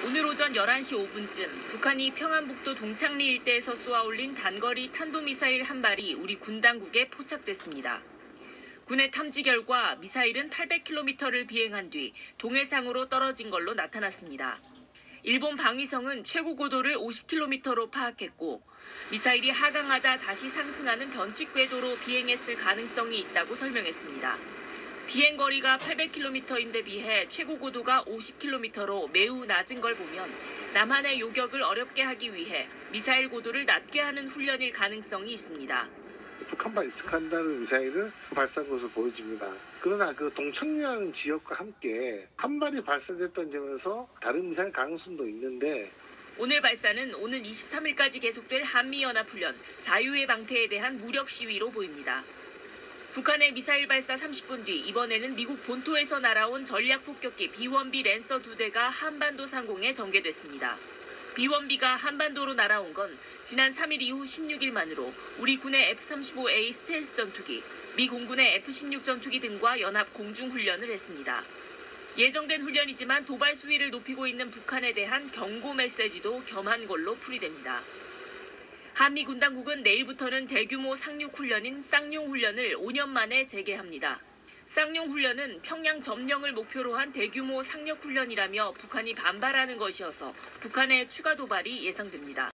오늘 오전 11시 5분쯤 북한이 평안북도 동창리 일대에서 쏘아올린 단거리 탄도미사일 한 발이 우리 군 당국에 포착됐습니다. 군의 탐지 결과 미사일은 800km를 비행한 뒤 동해상으로 떨어진 걸로 나타났습니다. 일본 방위성은 최고 고도를 50km로 파악했고 미사일이 하강하다 다시 상승하는 변칙 궤도로 비행했을 가능성이 있다고 설명했습니다. 비행거리가 800km인데 비해 최고 고도가 50km로 매우 낮은 걸 보면 남한의 요격을 어렵게 하기 위해 미사일 고도를 낮게 하는 훈련일 가능성이 있습니다. 북한발 이스칸다르 미사일을 발사한 것으로 보여집니다. 그러나 그 동창리라는 지역과 함께 한 발이 발사됐던 점에서 다른 미사일 가능성도 있는데 오늘 발사는 오는 23일까지 계속될 한미연합훈련 자유의 방패에 대한 무력 시위로 보입니다. 북한의 미사일 발사 30분 뒤 이번에는 미국 본토에서 날아온 전략폭격기 B-1B 랜서 2대가 한반도 상공에 전개됐습니다. B-1B가 한반도로 날아온 건 지난 3일 이후 16일 만으로 우리 군의 F-35A 스텔스 전투기, 미 공군의 F-16 전투기 등과 연합 공중훈련을 했습니다. 예정된 훈련이지만 도발 수위를 높이고 있는 북한에 대한 경고 메시지도 겸한 걸로 풀이됩니다. 한미 군 당국은 내일부터는 대규모 상륙 훈련인 쌍용 훈련을 5년 만에 재개합니다. 쌍용 훈련은 평양 점령을 목표로 한 대규모 상륙 훈련이라며 북한이 반발하는 것이어서 북한의 추가 도발이 예상됩니다.